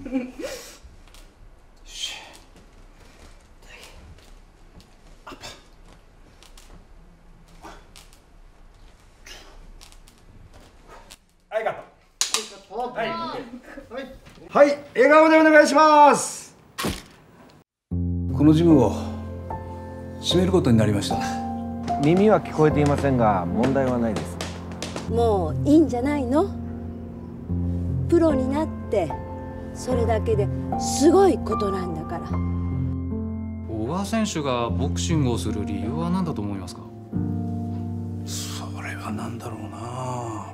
し。はい、カット。はい、はい、笑顔でお願いします。 このジムを閉めることになりました。 耳は聞こえていませんが問題はないです。 もういいんじゃないの？プロになってそれだけですごいことなんだから。 小川選手がボクシングをする理由は何だと思いますか？ それは何だろうな。